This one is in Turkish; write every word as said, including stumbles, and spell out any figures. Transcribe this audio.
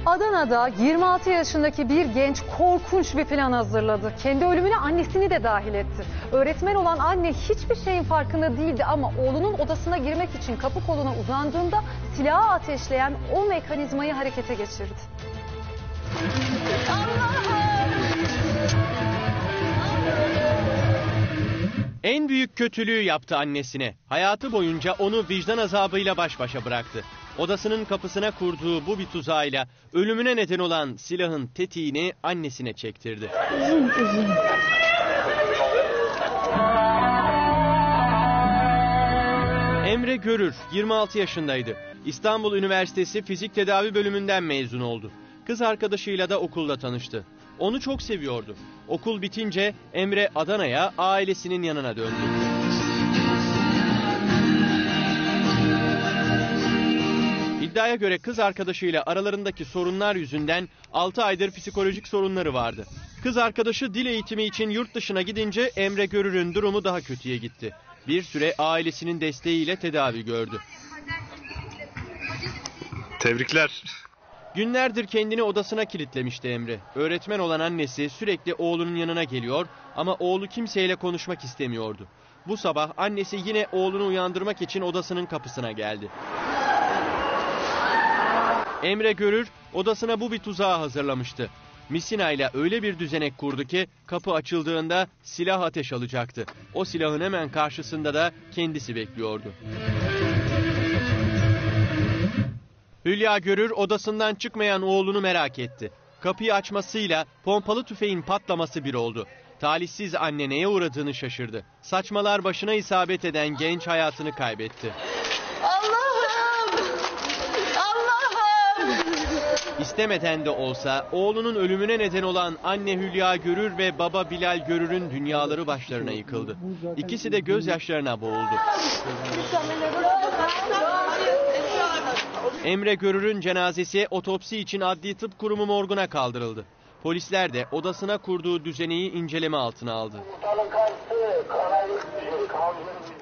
Adana'da yirmi altı yaşındaki bir genç korkunç bir plan hazırladı. Kendi ölümüne annesini de dahil etti. Öğretmen olan anne hiçbir şeyin farkında değildi ama oğlunun odasına girmek için kapı koluna uzandığında silahı ateşleyen o mekanizmayı harekete geçirdi. En büyük kötülüğü yaptı annesine. Hayatı boyunca onu vicdan azabıyla baş başa bıraktı. Odasının kapısına kurduğu bu bir tuzağıyla ölümüne neden olan silahın tetiğini annesine çektirdi. Uzun uzun. Emre Görür yirmi altı yaşındaydı. İstanbul Üniversitesi Fizik Tedavi Bölümünden mezun oldu. Kız arkadaşıyla da okulda tanıştı. Onu çok seviyordu. Okul bitince Emre Adana'ya ailesinin yanına döndü. İddiaya göre kız arkadaşıyla aralarındaki sorunlar yüzünden altı aydır psikolojik sorunları vardı. Kız arkadaşı dil eğitimi için yurt dışına gidince Emre Görür'ün durumu daha kötüye gitti. Bir süre ailesinin desteğiyle tedavi gördü. Tebrikler. Günlerdir kendini odasına kilitlemişti Emre. Öğretmen olan annesi sürekli oğlunun yanına geliyor ama oğlu kimseyle konuşmak istemiyordu. Bu sabah annesi yine oğlunu uyandırmak için odasının kapısına geldi. Emre Görür odasına bu bir tuzağı hazırlamıştı. Misinayla öyle bir düzenek kurdu ki kapı açıldığında silah ateş alacaktı. O silahın hemen karşısında da kendisi bekliyordu. Hülya Görür odasından çıkmayan oğlunu merak etti. Kapıyı açmasıyla pompalı tüfeğin patlaması bir oldu. Talihsiz anne neye uğradığını şaşırdı. Saçmalar başına isabet eden genç hayatını kaybetti. Allah'ım! Allah'ım! İstemeden de olsa oğlunun ölümüne neden olan anne Hülya Görür ve baba Bilal Görür'ün dünyaları başlarına yıkıldı. İkisi de gözyaşlarına boğuldu. Emre Görür'ün cenazesi otopsi için Adli Tıp Kurumu morguna kaldırıldı. Polisler de odasına kurduğu düzeneyi inceleme altına aldı.